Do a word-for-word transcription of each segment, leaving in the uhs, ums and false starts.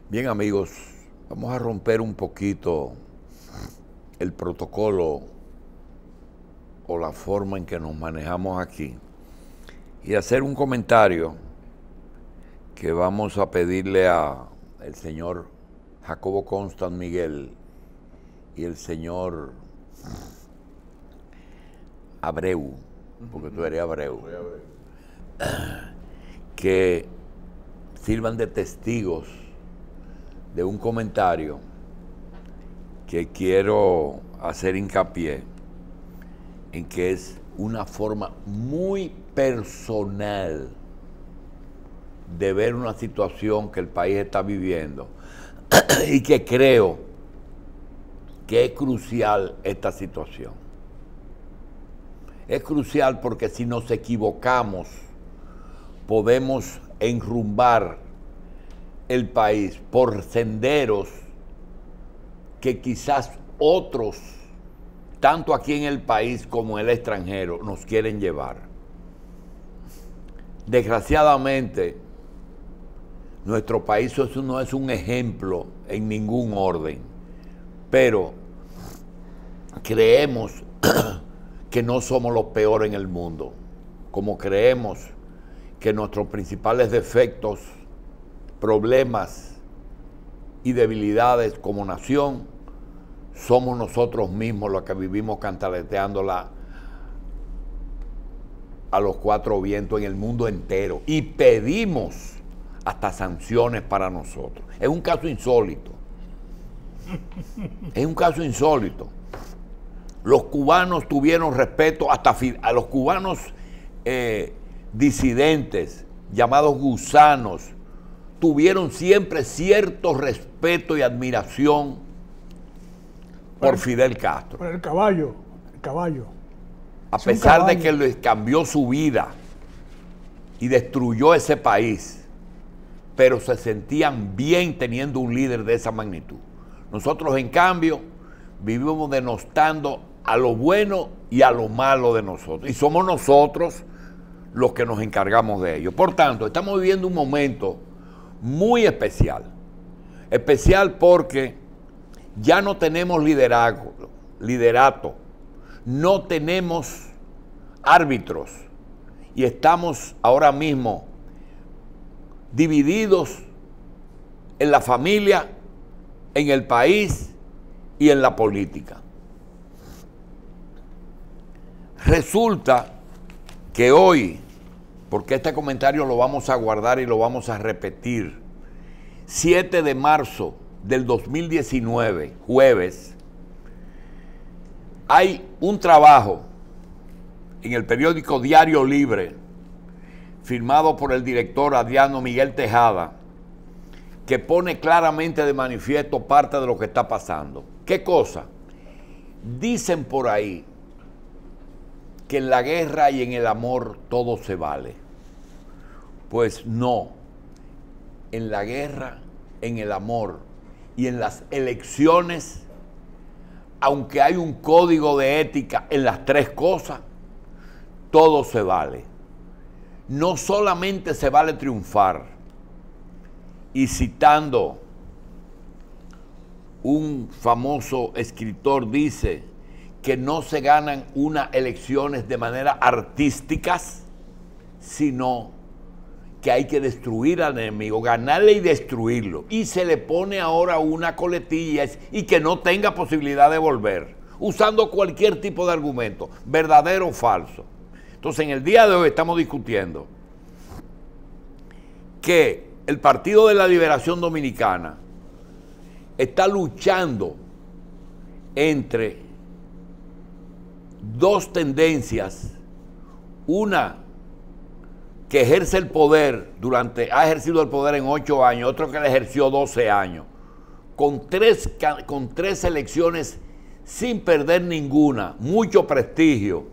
Bien, amigos, vamos a romper un poquito el protocolo o la forma en que nos manejamos aquí y hacer un comentario que vamos a pedirle a el señor Jacobo Constant Miguel y el señor Abreu, porque tú eres Abreu, que sirvan de testigos de un comentario que quiero hacer hincapié en que es una forma muy personal de ver una situación que el país está viviendo y que creo que es crucial esta situación. Es crucial porque si nos equivocamos podemos enrumbar el país por senderos que quizás otros, tanto aquí en el país como en el extranjero, nos quieren llevar. Desgraciadamente, nuestro país eso no es un ejemplo en ningún orden, pero creemos que no somos los peores en el mundo, como creemos que nuestros principales defectos, problemas y debilidades como nación somos nosotros mismos los que vivimos cantaleteándola a los cuatro vientos en el mundo entero y pedimos hasta sanciones para nosotros. Es un caso insólito. Es un caso insólito. Los cubanos tuvieron respeto hasta a los cubanos eh, disidentes, llamados gusanos, tuvieron siempre cierto respeto y admiración por, por Fidel Castro. Por el caballo, el caballo. A pesar de que les cambió su vida y destruyó ese país, pero se sentían bien teniendo un líder de esa magnitud. Nosotros, en cambio, vivimos denostando a lo bueno y a lo malo de nosotros. Y somos nosotros los que nos encargamos de ello. Por tanto, estamos viviendo un momento muy especial. Especial porque ya no tenemos liderazgo, liderato, no tenemos árbitros y estamos ahora mismo divididos en la familia, en el país y en la política. Resulta que hoy, porque este comentario lo vamos a guardar y lo vamos a repetir, siete de marzo del dos mil diecinueve, jueves, hay un trabajo en el periódico Diario Libre, firmado por el director Adriano Miguel Tejada, que pone claramente de manifiesto parte de lo que está pasando. ¿Qué cosa? Dicen por ahí que en la guerra y en el amor todo se vale. Pues no. En la guerra, en el amor y en las elecciones, aunque hay un código de ética en las tres cosas, todo se vale. No solamente se vale triunfar, y citando un famoso escritor dice que no se ganan unas elecciones de manera artísticas, sino que hay que destruir al enemigo, ganarle y destruirlo. Y se le pone ahora una coletilla y que no tenga posibilidad de volver, usando cualquier tipo de argumento, verdadero o falso. Entonces, en el día de hoy estamos discutiendo que el Partido de la Liberación Dominicana está luchando entre dos tendencias, una que ejerce el poder durante, ha ejercido el poder en ocho años, otro que le ejerció doce años, con tres, con tres elecciones sin perder ninguna, mucho prestigio,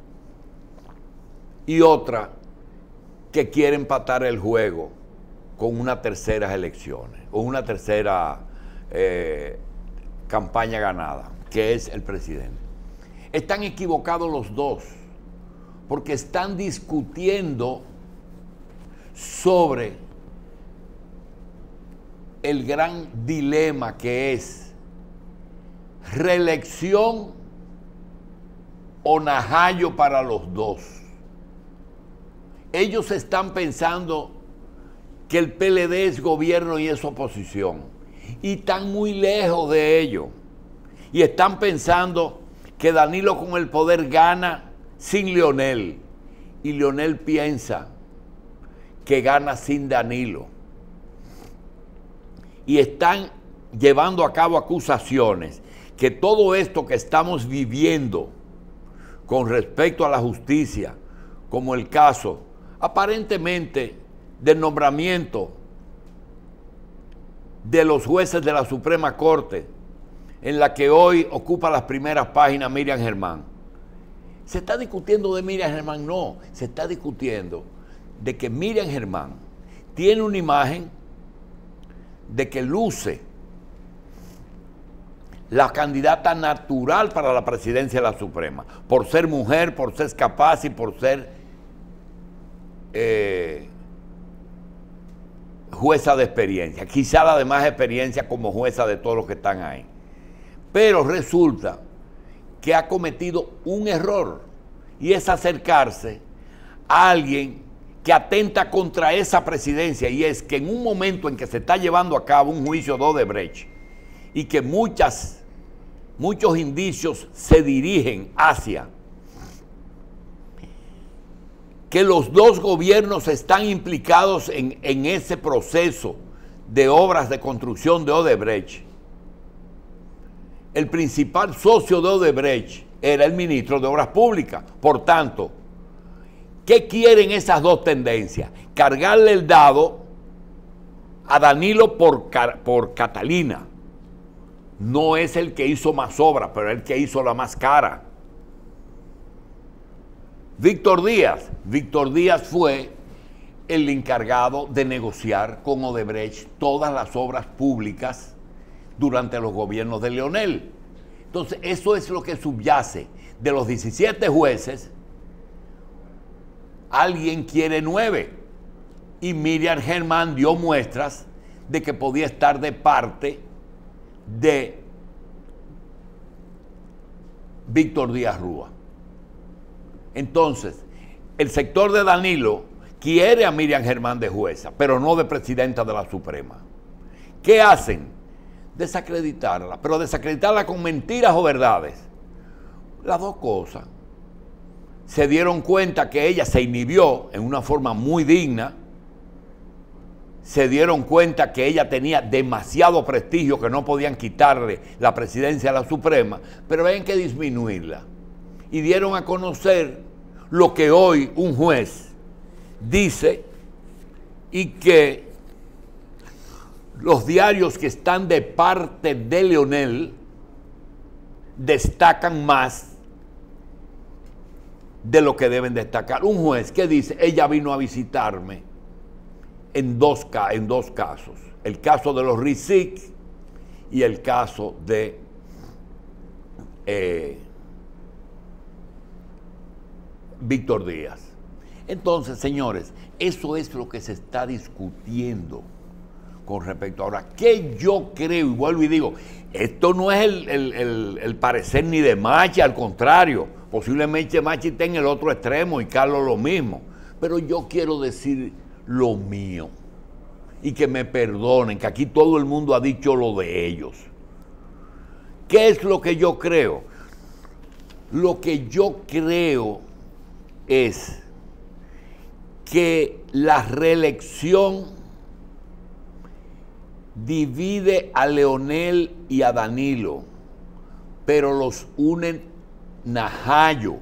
y otra que quiere empatar el juego con una tercera elecciones, o una tercera eh, campaña ganada, que es el presidente. Están equivocados los dos, porque están discutiendo sobre el gran dilema que es reelección o najayo para los dos. Ellos están pensando que el P L D es gobierno y es oposición, y están muy lejos de ello, y están pensando que Danilo con el poder gana sin Leonel, y Leonel piensa que gana sin Danilo, y están llevando a cabo acusaciones que todo esto que estamos viviendo con respecto a la justicia, como el caso aparentemente del nombramiento de los jueces de la Suprema Corte, en la que hoy ocupa las primeras páginas Miriam Germán. ¿Se está discutiendo de Miriam Germán? No, se está discutiendo de que Miriam Germán tiene una imagen de que luce la candidata natural para la presidencia de la Suprema, por ser mujer, por ser capaz y por ser eh, jueza de experiencia, quizá la de más experiencia como jueza de todos los que están ahí. Pero resulta que ha cometido un error, y es acercarse a alguien que atenta contra esa presidencia, y es que en un momento en que se está llevando a cabo un juicio de Odebrecht y que muchas, muchos indicios se dirigen hacia que los dos gobiernos están implicados en, en ese proceso de obras de construcción de Odebrecht, el principal socio de Odebrecht era el ministro de Obras Públicas. Por tanto, ¿qué quieren esas dos tendencias? Cargarle el dado a Danilo por, por Catalina. No es el que hizo más obras, pero el que hizo la más cara. Víctor Díaz. Víctor Díaz fue el encargado de negociar con Odebrecht todas las obras públicas durante los gobiernos de Leonel. Entonces, eso es lo que subyace. De los diecisiete jueces, alguien quiere nueve. Y Miriam Germán dio muestras de que podía estar de parte de Víctor Díaz Rúa. Entonces, el sector de Danilo quiere a Miriam Germán de jueza, pero no de presidenta de la Suprema. ¿Qué hacen? Desacreditarla, pero desacreditarla con mentiras o verdades. Las dos cosas. Se dieron cuenta que ella se inhibió en una forma muy digna. Se dieron cuenta que ella tenía demasiado prestigio, que no podían quitarle la presidencia a la Suprema, pero había que disminuirla. Y dieron a conocer lo que hoy un juez dice, y que los diarios que están de parte de Leonel destacan más de lo que deben destacar. Un juez que dice, ella vino a visitarme en dos, en dos casos. El caso de los Rizik y el caso de eh, Víctor Díaz. Entonces, señores, eso es lo que se está discutiendo con respecto a ahora. ¿Qué yo creo? Y vuelvo y digo, esto no es el, el, el, el parecer ni de Machi, al contrario, posiblemente Machi esté en el otro extremo y Carlos lo mismo, pero yo quiero decir lo mío y que me perdonen, que aquí todo el mundo ha dicho lo de ellos. ¿Qué es lo que yo creo? Lo que yo creo es que la reelección divide a Leonel y a Danilo, pero los une Najayo,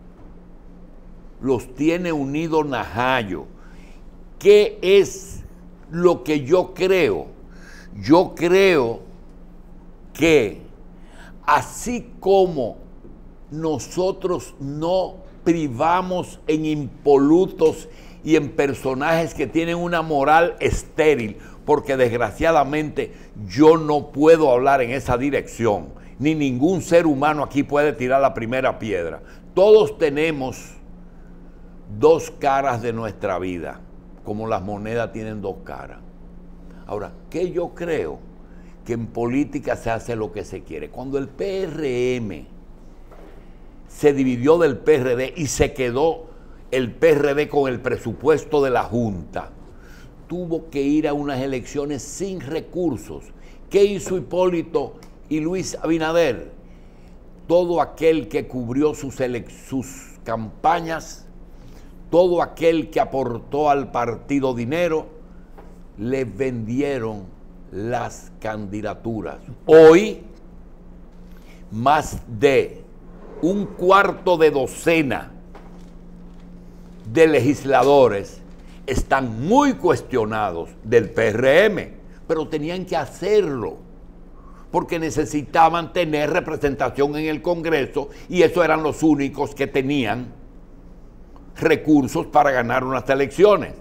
los tiene unidos Najayo. ¿Qué es lo que yo creo? Yo creo que así como nosotros no privamos en impolutos y en personajes que tienen una moral estéril, porque desgraciadamente yo no puedo hablar en esa dirección, ni ningún ser humano aquí puede tirar la primera piedra. Todos tenemos dos caras de nuestra vida, como las monedas tienen dos caras. Ahora, ¿qué yo creo? Que en política se hace lo que se quiere. Cuando el P R M se dividió del P R D y se quedó el P R D con el presupuesto de la Junta, tuvo que ir a unas elecciones sin recursos. ¿Qué hizo Hipólito y Luis Abinader? Todo aquel que cubrió sus, sus campañas, todo aquel que aportó al partido dinero, le vendieron las candidaturas. Hoy, más de un cuarto de docena de legisladores están muy cuestionados del P R M, pero tenían que hacerlo porque necesitaban tener representación en el Congreso y esos eran los únicos que tenían recursos para ganar unas elecciones.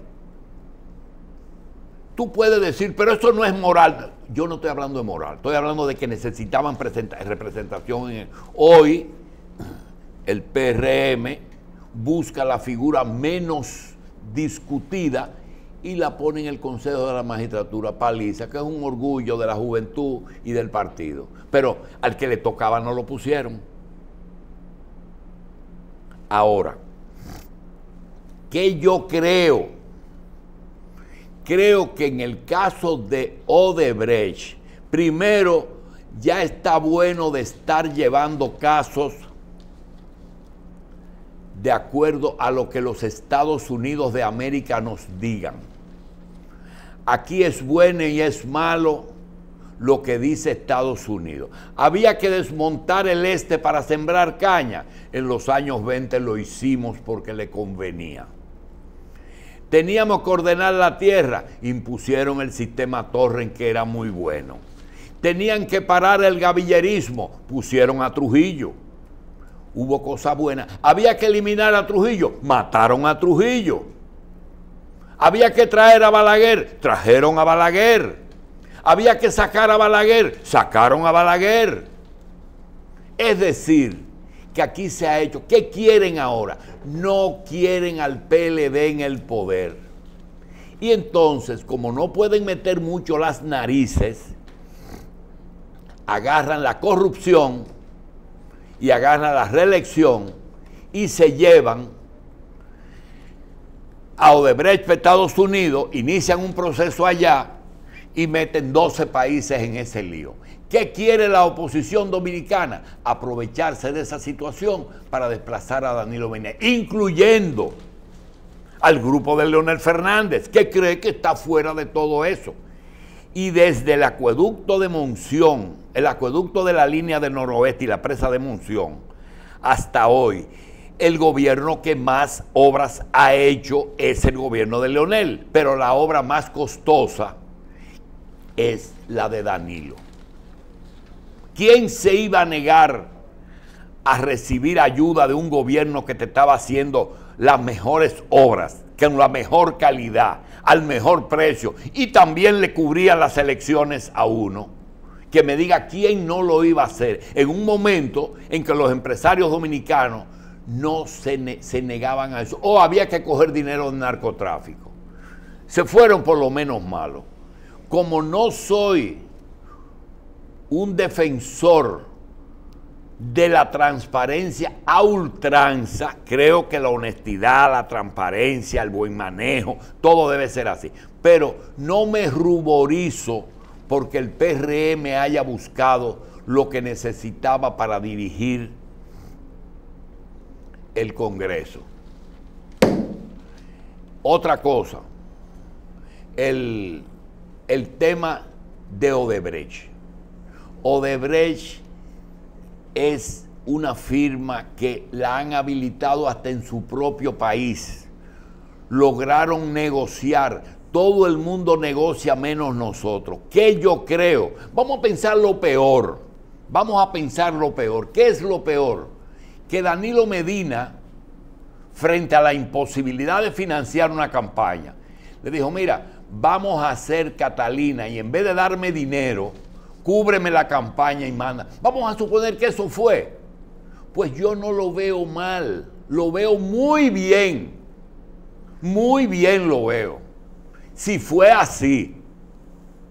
Tú puedes decir, pero eso no es moral. Yo no estoy hablando de moral, estoy hablando de que necesitaban representación en el... Hoy el P R M busca la figura menos discutida y la pone en el Consejo de la Magistratura, Paliza, que es un orgullo de la juventud y del partido. Pero al que le tocaba no lo pusieron. Ahora, ¿qué yo creo? Creo que en el caso de Odebrecht, primero, ya está bueno de estar llevando casos de acuerdo a lo que los Estados Unidos de América nos digan. Aquí es bueno y es malo lo que dice Estados Unidos. Había que desmontar el este para sembrar caña. En los años veinte lo hicimos porque le convenía. Teníamos que ordenar la tierra. Impusieron el sistema Torrent, que era muy bueno. Tenían que parar el gavillerismo. Pusieron a Trujillo. Hubo cosas buenas. Había que eliminar a Trujillo. Mataron a Trujillo. Había que traer a Balaguer. Trajeron a Balaguer. Había que sacar a Balaguer. Sacaron a Balaguer. Es decir, que aquí se ha hecho. ¿Qué quieren ahora? No quieren al P L D en el poder. Y entonces, como no pueden meter mucho las narices, agarran la corrupción y agarran la reelección y se llevan a Odebrecht para Estados Unidos, inician un proceso allá y meten doce países en ese lío. ¿Qué quiere la oposición dominicana? Aprovecharse de esa situación para desplazar a Danilo Medina, incluyendo al grupo de Leonel Fernández, que cree que está fuera de todo eso. Y desde el acueducto de Monción, el acueducto de la línea del noroeste y la presa de Monción, hasta hoy, el gobierno que más obras ha hecho es el gobierno de Leonel, pero la obra más costosa es la de Danilo. ¿Quién se iba a negar a recibir ayuda de un gobierno que te estaba haciendo las mejores obras, con la mejor calidad, al mejor precio, y también le cubría las elecciones a uno? Que me diga quién no lo iba a hacer en un momento en que los empresarios dominicanos no se, ne se negaban a eso, o había que coger dinero de narcotráfico. Se fueron por lo menos malos. Como no soy un defensor de la transparencia a ultranza, creo que la honestidad, la transparencia, el buen manejo, todo debe ser así. Pero no me ruborizo porque el P R M haya buscado lo que necesitaba para dirigir el Congreso. Otra cosa, el, el tema de Odebrecht. Odebrecht es una firma que la han habilitado hasta en su propio país. Lograron negociar. Todo el mundo negocia menos nosotros. ¿Qué yo creo? Vamos a pensar lo peor. Vamos a pensar lo peor. ¿Qué es lo peor? Que Danilo Medina, frente a la imposibilidad de financiar una campaña, le dijo, mira, vamos a hacer Catalina y en vez de darme dinero, cúbreme la campaña y manda. Vamos a suponer que eso fue. Pues yo no lo veo mal, lo veo muy bien, muy bien lo veo. Si fue así,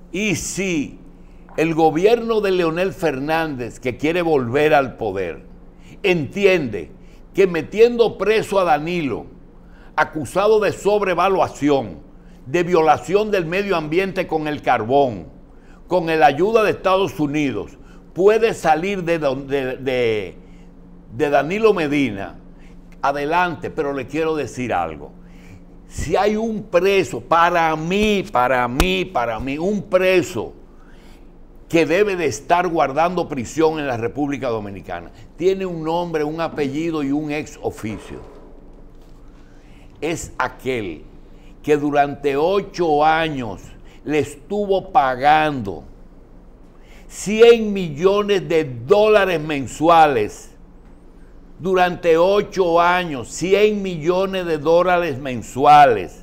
Y si el gobierno de Leonel Fernández, que quiere volver al poder, entiende que metiendo preso a Danilo, acusado de sobrevaluación, de violación del medio ambiente con el carbón, con la ayuda de Estados Unidos, puede salir de, de, de, de Danilo Medina, adelante, pero le quiero decir algo. Si hay un preso, para mí, para mí, para mí, un preso que debe de estar guardando prisión en la República Dominicana, tiene un nombre, un apellido y un ex oficio. Es aquel que durante ocho años le estuvo pagando cien millones de dólares mensuales. Durante ocho años, cien millones de dólares mensuales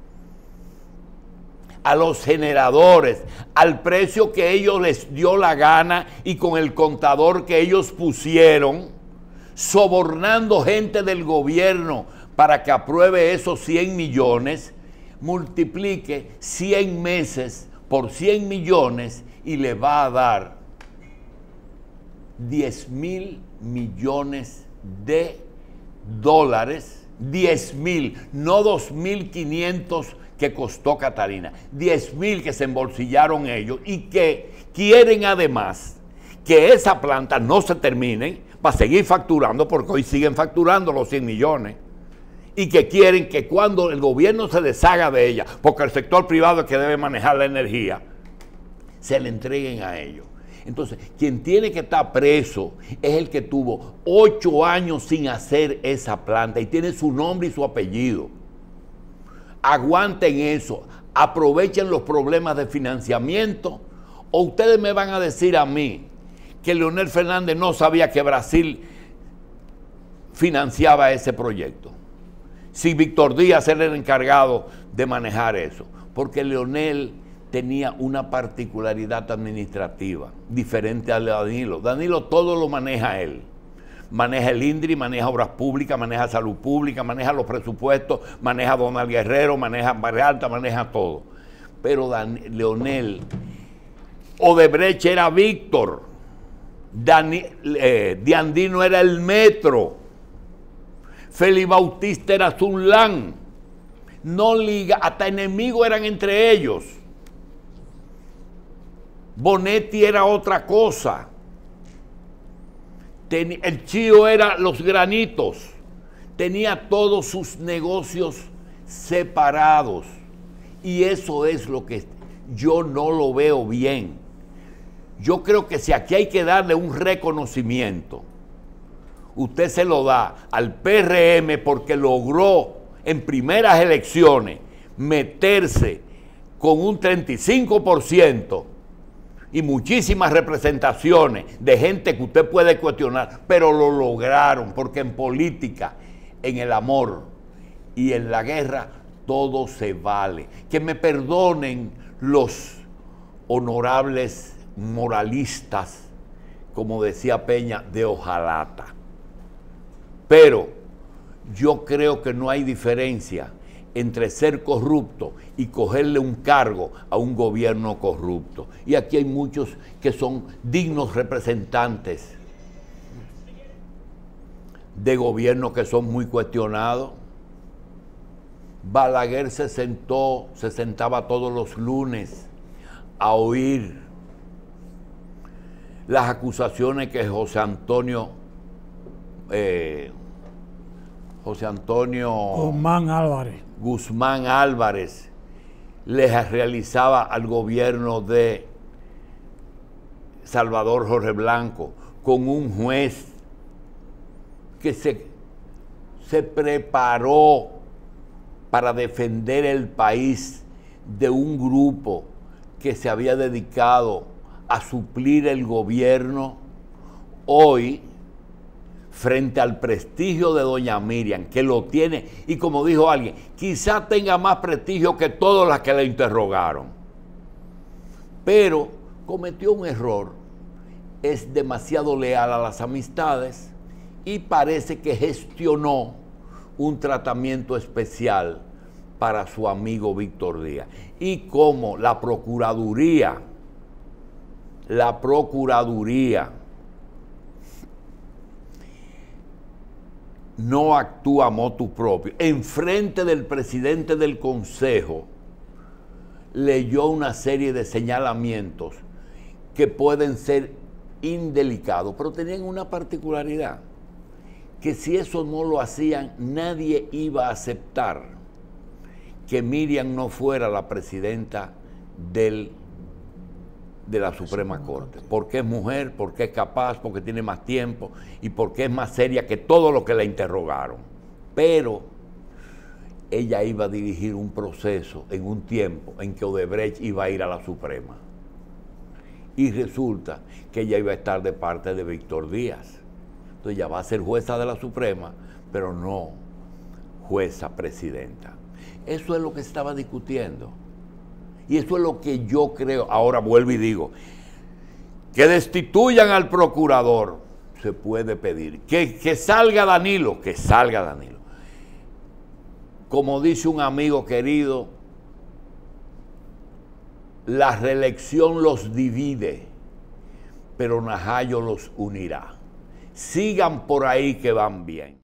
a los generadores, al precio que ellos les dio la gana y con el contador que ellos pusieron, sobornando gente del gobierno para que apruebe esos cien millones, multiplique cien meses por cien millones y le va a dar diez mil millones de dólares, diez mil, no dos mil quinientos que costó Catalina, diez mil que se embolsillaron ellos y que quieren además que esa planta no se termine para seguir facturando, porque hoy siguen facturando los cien millones, y que quieren que cuando el gobierno se deshaga de ella, porque el sector privado es que debe manejar la energía, se le entreguen a ellos. Entonces, quien tiene que estar preso es el que tuvo ocho años sin hacer esa planta y tiene su nombre y su apellido. Aguanten eso, aprovechen los problemas de financiamiento, o ustedes me van a decir a mí que Leonel Fernández no sabía que Brasil financiaba ese proyecto. Si Víctor Díaz era el encargado de manejar eso, porque Leonel tenía una particularidad administrativa diferente a Danilo. Danilo todo lo maneja él. Maneja el INDRI, maneja obras públicas, maneja salud pública, maneja los presupuestos, maneja Donald Guerrero, maneja Barra Alta, maneja todo. Pero Dan, Leonel, Odebrecht era Víctor, Dani, eh, Diandino era el Metro, Félix Bautista era Zunlán, no liga, hasta enemigos eran entre ellos. Bonetti era otra cosa. Ten, el Chío era los granitos. Tenía todos sus negocios separados. Y eso es lo que yo no lo veo bien. Yo creo que si aquí hay que darle un reconocimiento, usted se lo da al P R M porque logró en primeras elecciones meterse con un treinta y cinco por ciento y muchísimas representaciones de gente que usted puede cuestionar, pero lo lograron, porque en política, en el amor y en la guerra, todo se vale. Que me perdonen los honorables moralistas, como decía Peña, de hojalata. Pero yo creo que no hay diferencia entre ser corrupto y cogerle un cargo a un gobierno corrupto. Y aquí hay muchos que son dignos representantes de gobiernos que son muy cuestionados. Balaguer se sentó, se sentaba todos los lunes a oír las acusaciones que José Antonio eh, José Antonio Guzmán Álvarez. Guzmán Álvarez les realizaba al gobierno de Salvador Jorge Blanco, con un juez que se, se preparó para defender el país de un grupo que se había dedicado a suplir el gobierno. Hoy, frente al prestigio de doña Miriam, que lo tiene, y como dijo alguien, quizás tenga más prestigio que todas las que la interrogaron, pero cometió un error, es demasiado leal a las amistades y parece que gestionó un tratamiento especial para su amigo Víctor Díaz. Y como la Procuraduría, la Procuraduría no actúa a motu propio, en frente del presidente del Consejo, leyó una serie de señalamientos que pueden ser indelicados, pero tenían una particularidad, que si eso no lo hacían, nadie iba a aceptar que Miriam no fuera la presidenta del, de la Suprema Corte, porque es mujer, porque es capaz, porque tiene más tiempo y porque es más seria que todo lo que la interrogaron. Pero ella iba a dirigir un proceso en un tiempo en que Odebrecht iba a ir a la Suprema. Y resulta que ella iba a estar de parte de Víctor Díaz. Entonces ella va a ser jueza de la Suprema, pero no jueza presidenta. Eso es lo que se estaba discutiendo. Y eso es lo que yo creo. Ahora vuelvo y digo, que destituyan al procurador, se puede pedir. Que, que salga Danilo, que salga Danilo. Como dice un amigo querido, la reelección los divide, pero Najayo los unirá. Sigan por ahí que van bien.